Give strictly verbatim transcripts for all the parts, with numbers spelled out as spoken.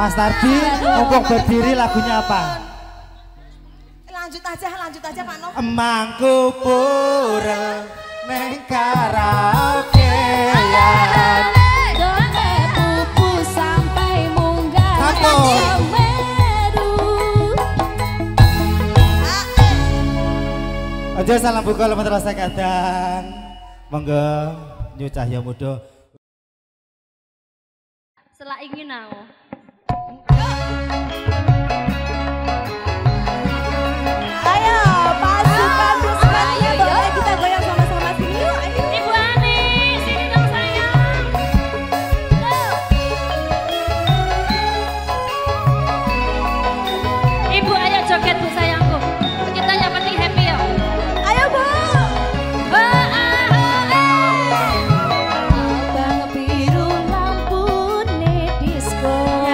Mas Tardi, mumpung berdiri lagunya apa? Lanjut aja, lanjut aja Pak Nov. Emangku pura neng karaokean. Done pupu sampai munggah Semeru. Aja salam buka lemet rasa kadang. Monggo Nyu Cahya Muda. Selak ingin aku. Ayo pasukan Rusmania boleh kita goyang sama-sama sini yuk. Ayo. Ibu Ani, sini dong sayang. Ibu ayo joget Bu sayangku. Kita yang penting happy ya. Ayo Bu. Abang biru lampu nih disco.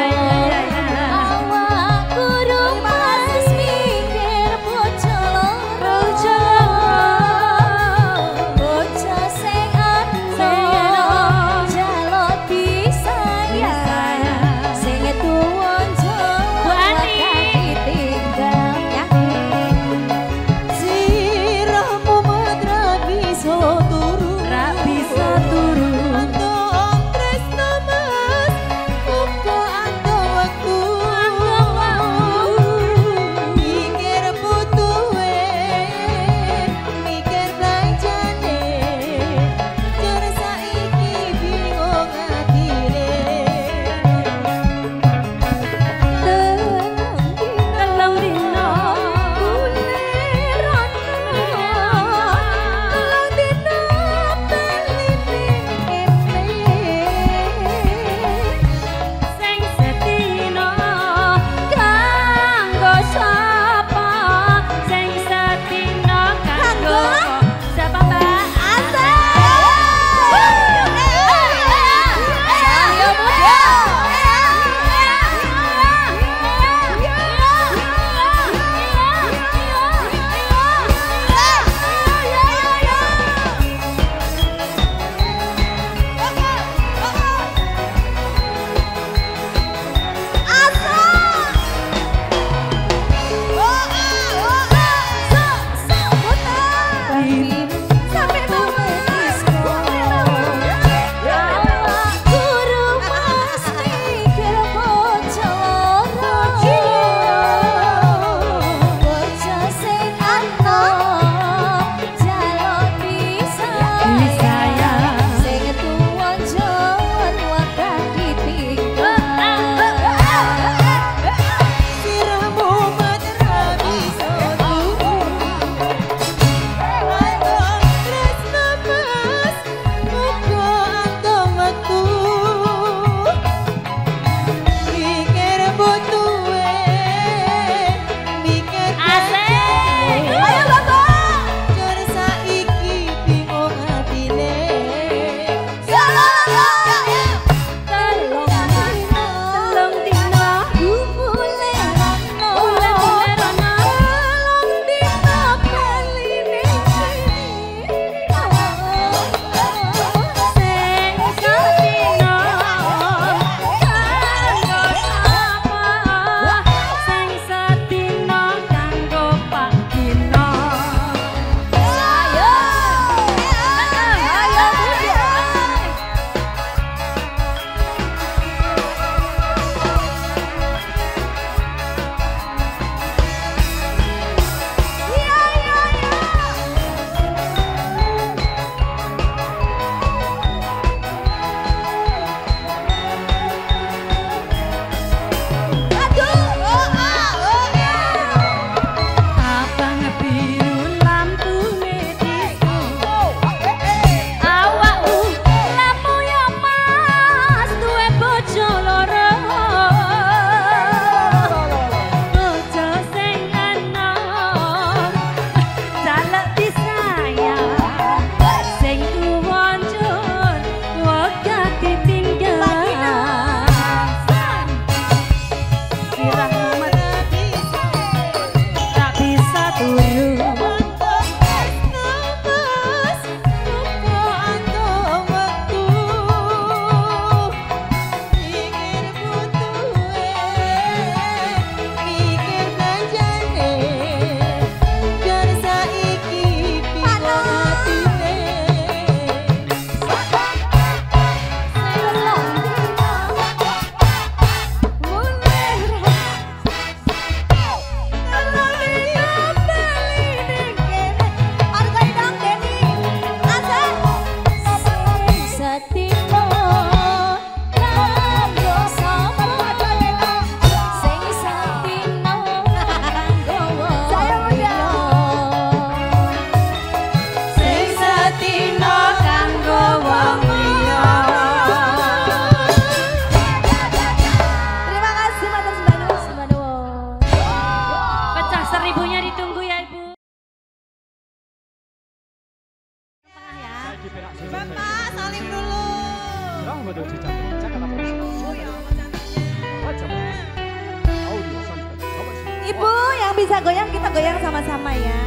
Ibu yang bisa goyang kita goyang sama-sama ya.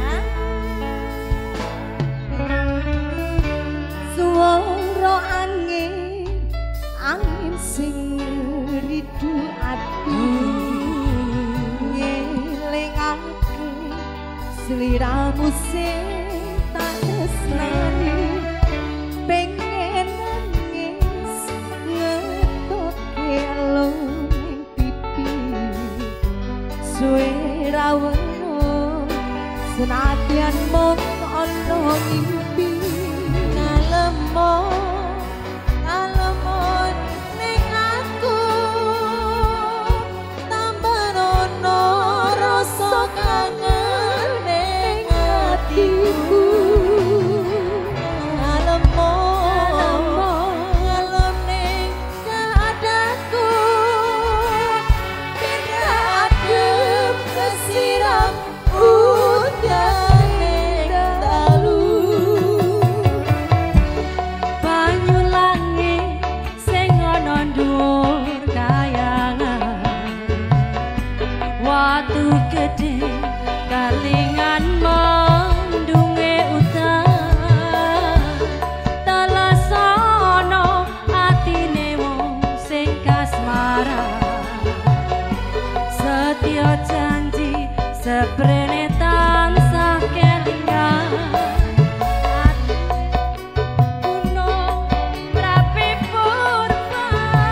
Suara angin, angin sing ridu ati ngelingake sliramu sing tak tresnani pengen nangis ngetoke alon pipi suwe rawuh senadyan mung ana mimpi ngalemo ngalemo ning aku tambah ono rasa kangen ning atiku ngalemo ngalem ning keadaanku kena adem kesiram udan ning dalu banyu langit sing ana dhuwur kayangan watu gedhe kalingan mendunge udan talasana atine wong sing kasmaran setya janji seprene tansah kelingan gunung merapi purba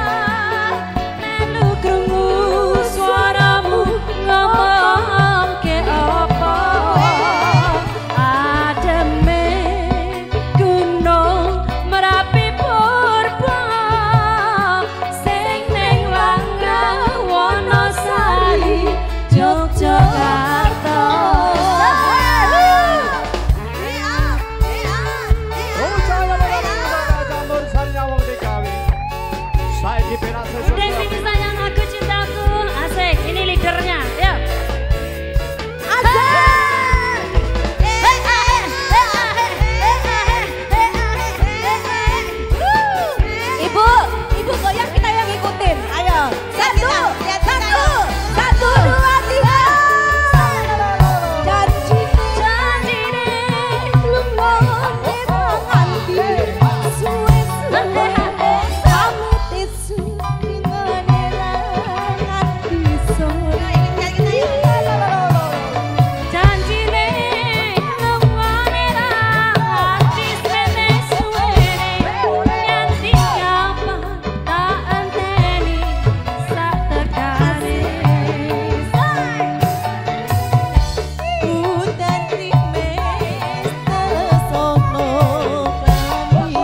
melu krungu suaramu ngomong ke apa ademe gunung merapi purba sing ning Langgang Wonosari Yogyakarta. Udah sini sayang aku cintaku asik ini leadernya ya. Ibu, ibu goyang kita yang ngikutin. Ayo, satu, satu, satu, dua, tiga. Janji, janji deh, lunga nganti suwe-suwe. Pamit isu ngene nganti sore. Janji deh, lunga nganti suwe-suwe. Nganti kapan tak enteni sak tekane. Udan rimes tesono kami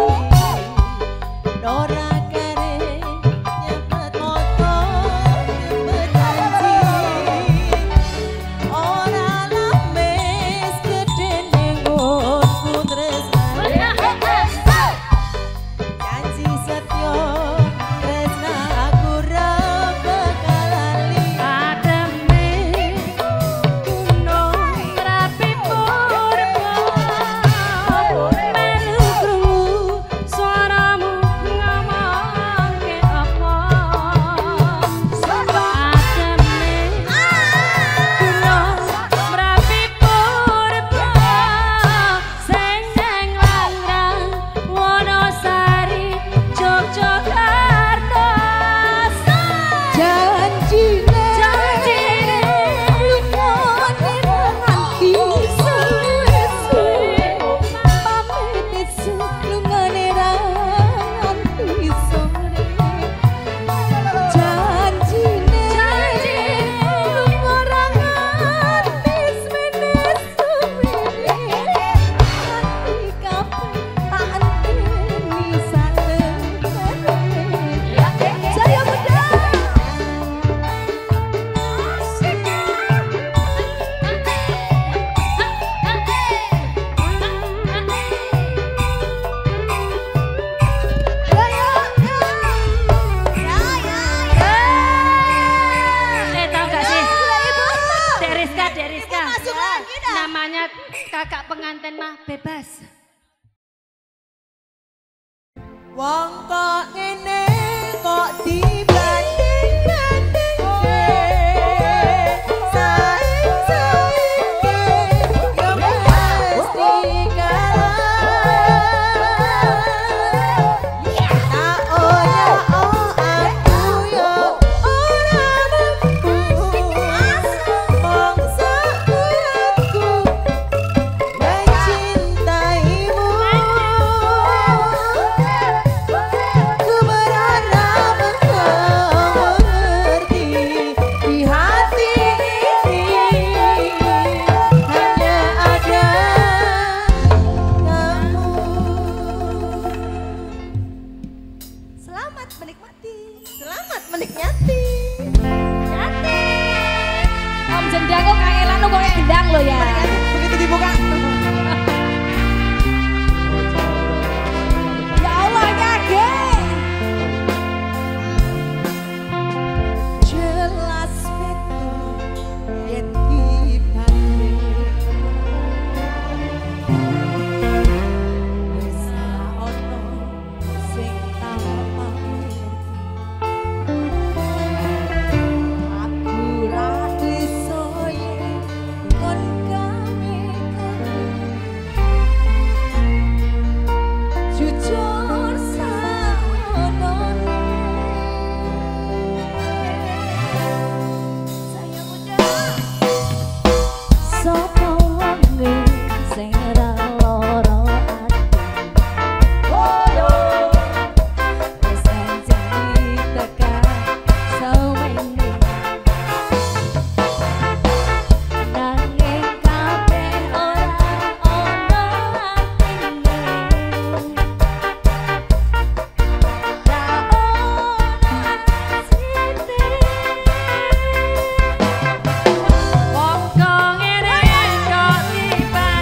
Dora kare nyebet motor nyebet janji ora lames gedhe ning nggonku tresnani janji setya tresna aku ra bakal lali ademe gunung merapi purba melu krungu suaramu ngomong ke apa ademe gunung merapi purba sing neng Langgang Wonosari Yogyakarta. Janjine janjine lunga nganti suwe-suwe pamit isu lunga nganti sore. Janjine janjine lunga nganti semene suwe nganti kapan tak enteni salebane. Saya muda Eh, tahu gak sih? Dek Rizka, Dek Rizka. Namanya kakak pengantin mah bebas. Wong kok ngene kok dibanding-bandingke Selamat menikmati. Yati. Om Jendang kok kangelan kok kayak gendang lo ya. Begitu dibuka. Ya Allah kaget. Jelas betul yen dibanding. Wis ono sing tampak. Aku ra iso yen kon kami jujur saonone. Sayang udah Sopo wonge sing ora lara ati. Wis janji tekan sawene. Nanging kabeh ora ono atine. Ra ono sithik. Wong kok ngene kok tiban.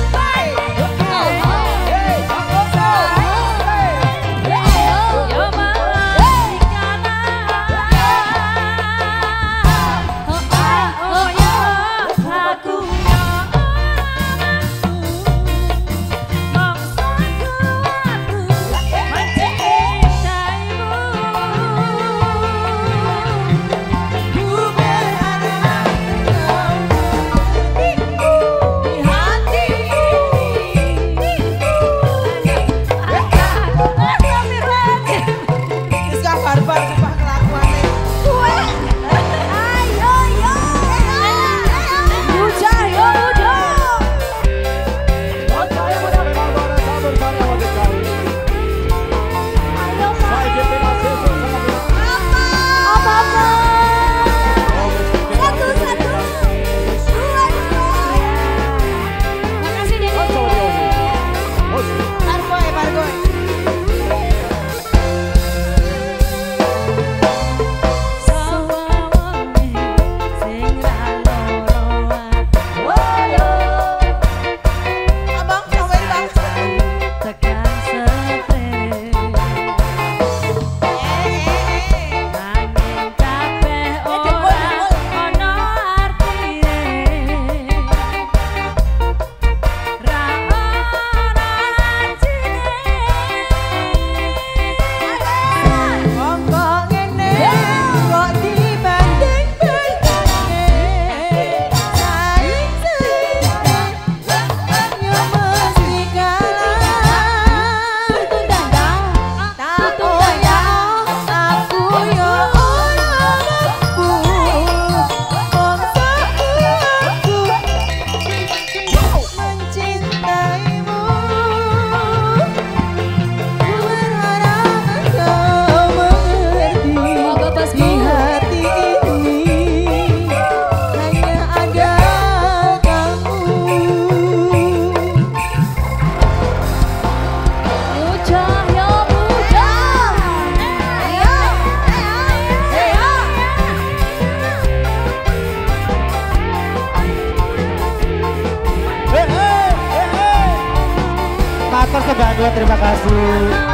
Yo malah dikana. Oh yo aku yo mongsoku aku mencintaimu. ku berharap di hati wis gak barbar sumpah kelakuane. Ayo yo. Bujang yo bujang. Ayo apa-apa. Satu satu. Dua dua. Makasih Dede. Bargoy, bargoy. Sopo wonge sing ra lara ati. Abang cobain bang. Tekan seprene. Nanging kabeh ora ono artine. Ra ono artine. Wong kok ngene kok dibanding banding. Saling cerita yo mesti kalah. Tak oya aku yo ora mampu. Bangsa aku mencintaimu. Ku berharap engkau mengerti. Moga pas Di hati ini hanya ada kamu. Bujang yo bujang. Ayo. Matur sebangun, terima kasih.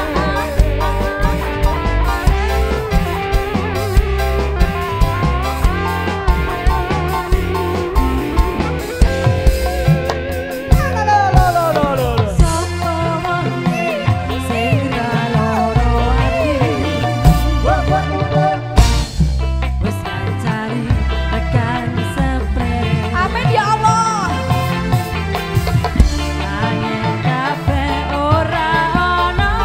Sopo wonge sing ra lara ati. Wis kancari tekan seprene. Amin ya Allah. Nanging kabeh ora ono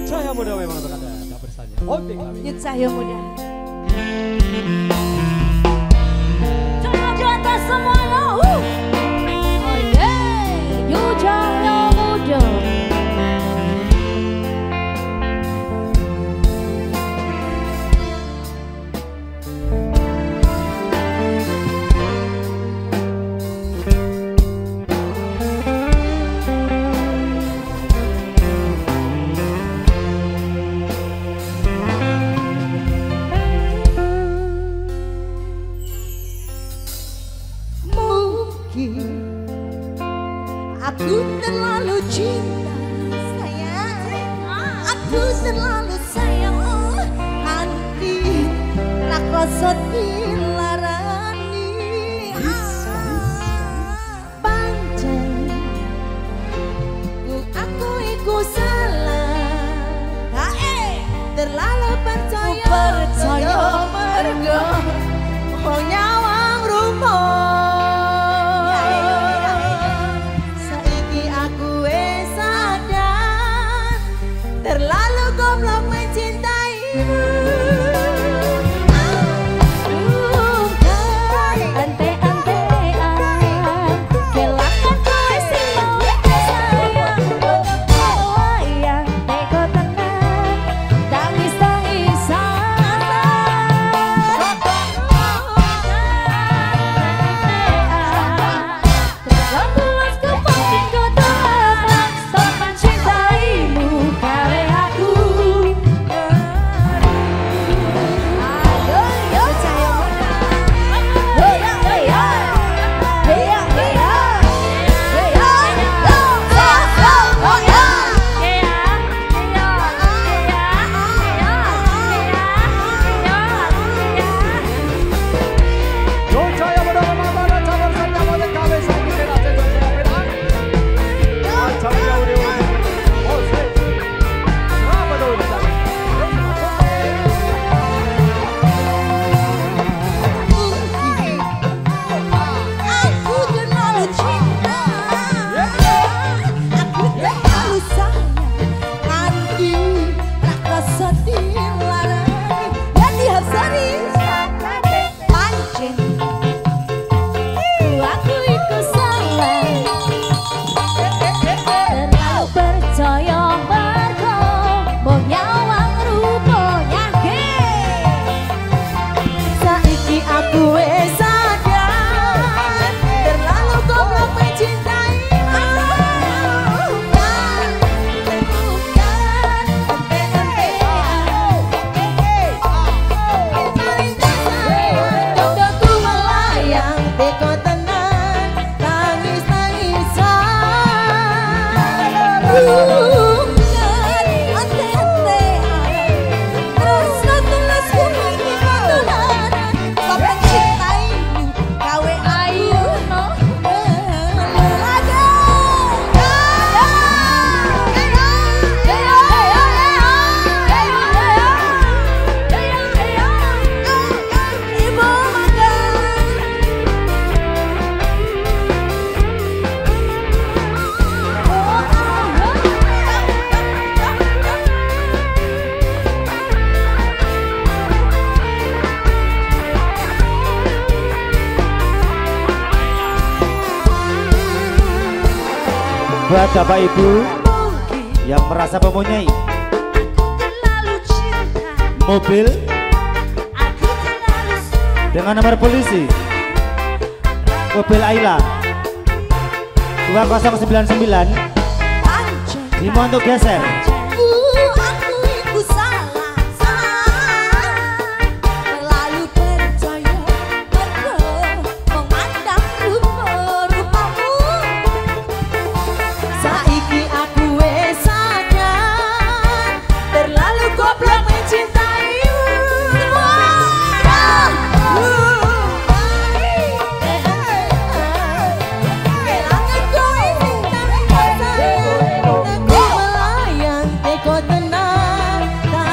Cahaya muda memang berkata, tak bersaja. Holding kami. Yud Cahaya muda. Cahaya di atas semuanya. Uh. Oh yeah, Yud Cahaya muda. Aku terlalu cinta sayang, aku terlalu sayang nanti rasa dilarani pancen ku aku iku salah terlalu percaya percaya mergo oh nyawang rumah. Terlalu goblok mencintaimu. Buat Bapak Ibu yang merasa mempunyai mobil dengan nomor polisi mobil Ayla dua nol sembilan sembilan dimohon untuk geser. Kau tenang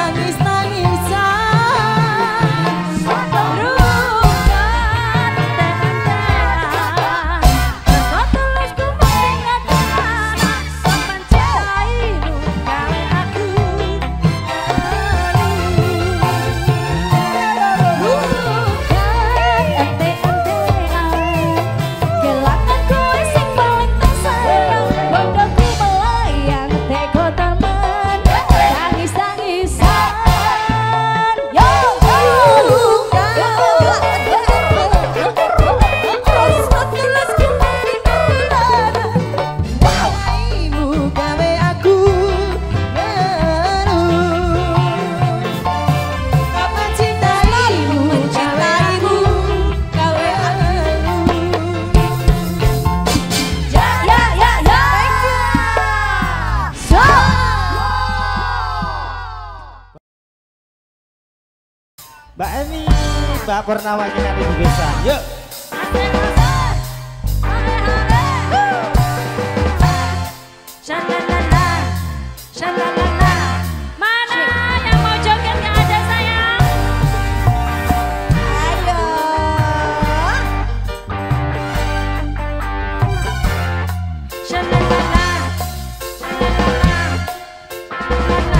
Mbak Eni, Mbak Purnama kita di Besan. Yuk. Shalalala, shalalala. Mana yang mau joget gak ada sayang? Ayo. Shalalala, shalalala, shalalala.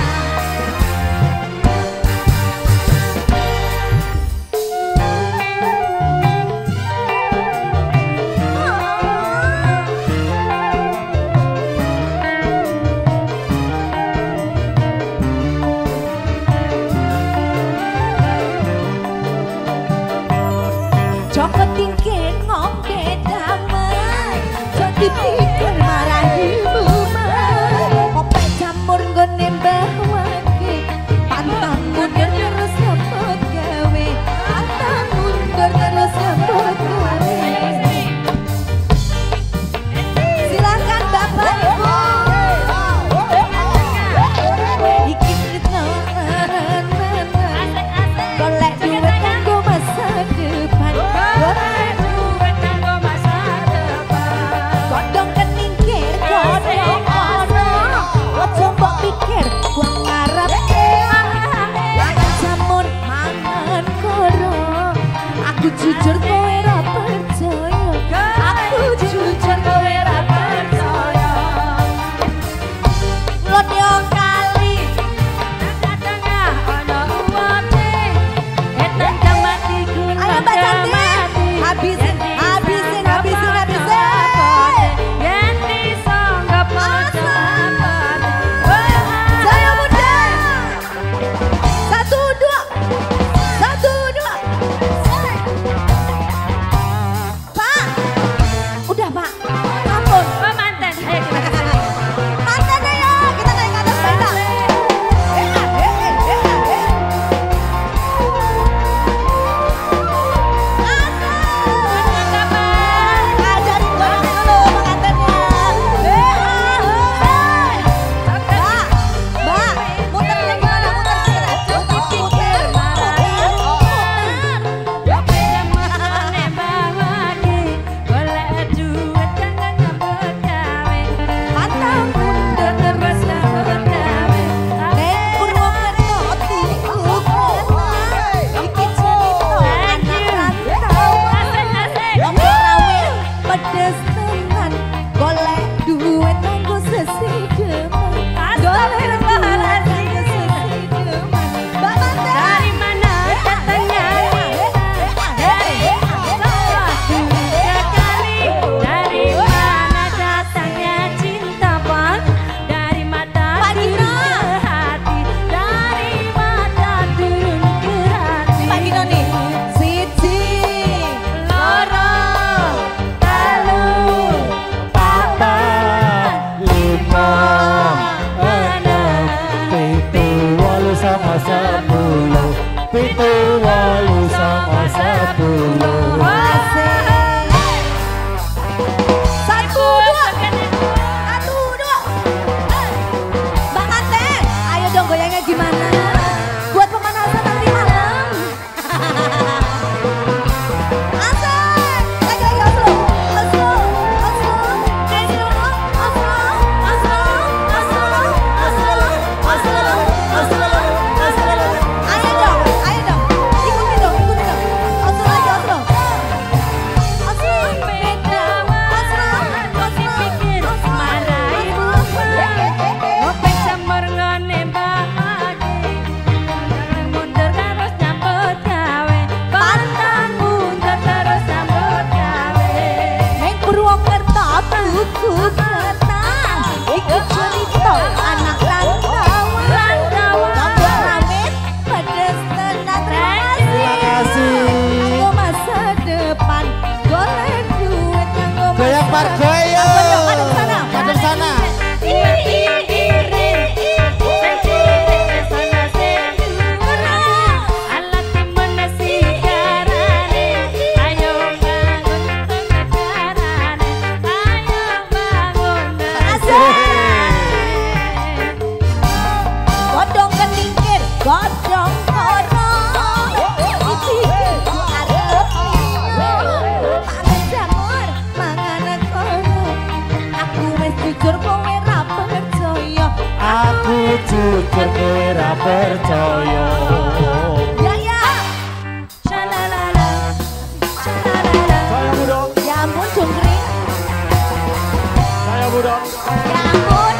jujur kowe ra percaya. Ya ya. Shalalala. Shalalala. Saya muda. Ya ampun Jungkring. Saya muda. Ya ampun.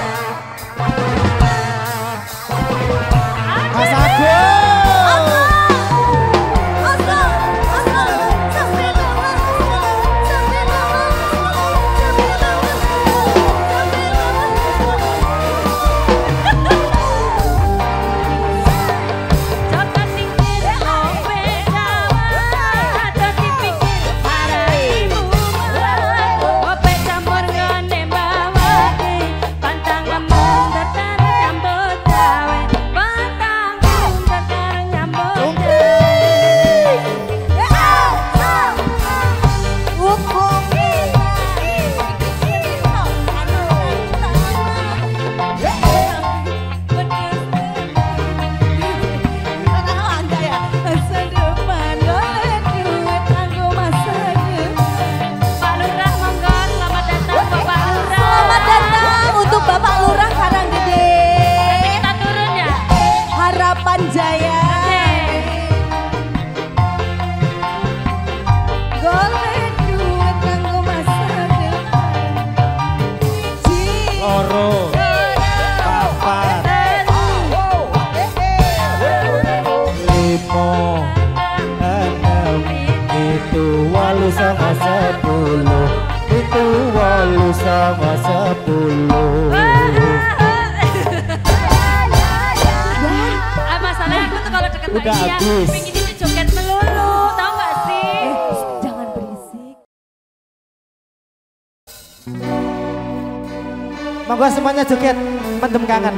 Mas Agus. Sama sepuluh itu walu sama sepuluh. Ah, masalahnya aku tuh kalau deket Udah dia habis. pengen ini joget melulu, tau gak sih? Jangan berisik. Monggo semuanya joget, mendem kangen.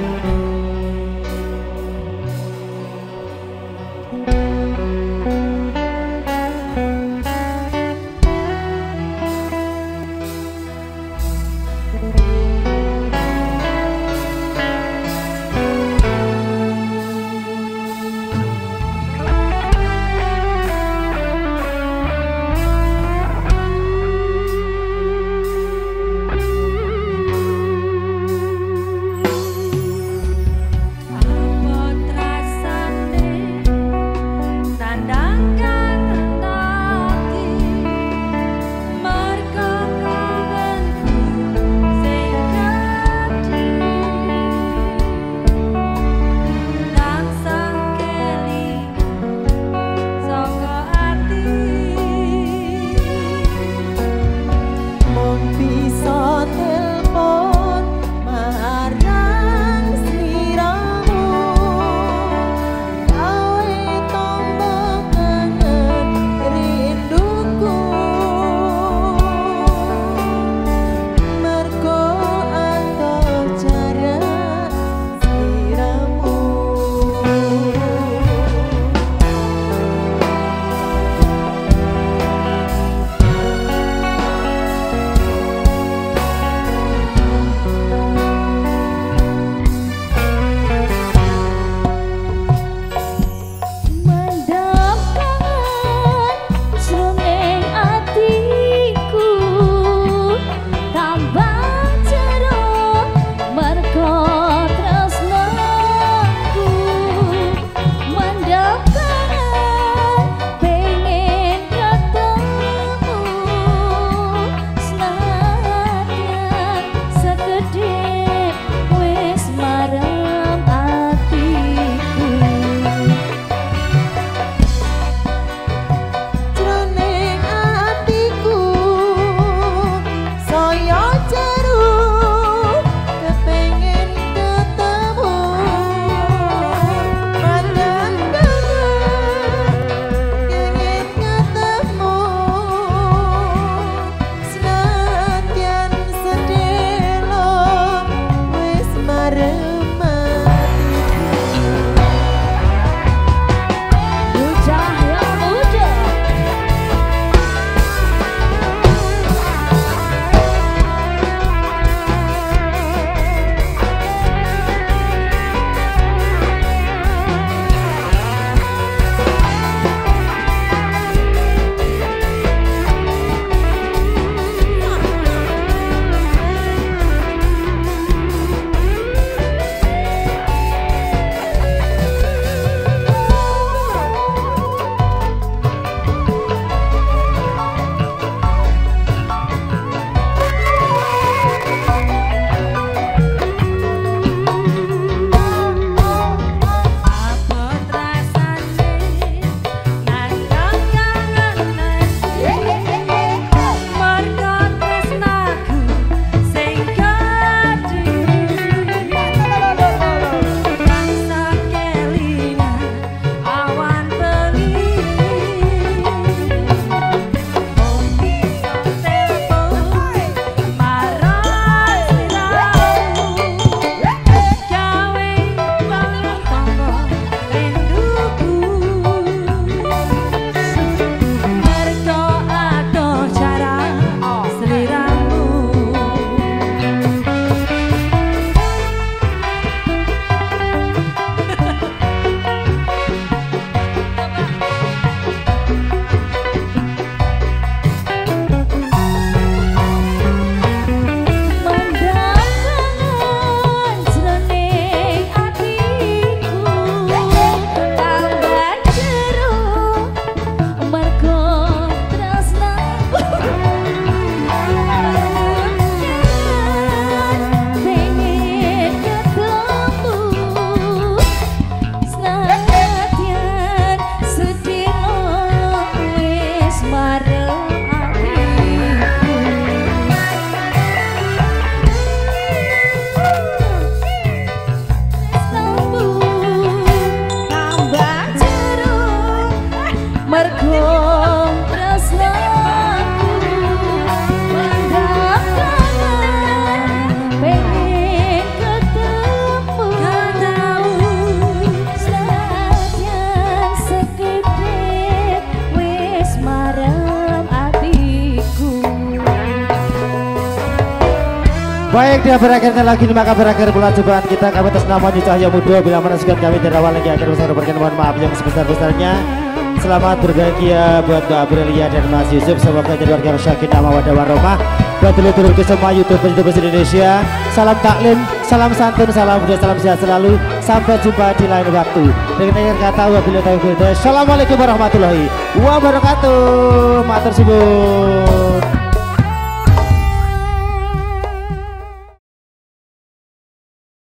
Baik, dia berakhirnya lagi maka berakhir pula cobaan kita. Kami atas nama Cahaya Muda bila menasukan kami dari awal lagi akan saya berikan mohon maaf yang sebesar-besarnya. Selamat berbahagia buat Mbak Aprilia dan Mas Yusuf. Semoga jadi warga sakinah mawaddah warahmah. Buat dulur-dulur ke semua YouTuber-YouTuber Indonesia. Salam taklim, salam santun, salam budaya, salam sehat selalu. Sampai jumpa di lain waktu. Dengan akhir kata wabillahi taufiq. Assalamualaikum warahmatullahi wabarakatuh. Matur suwun.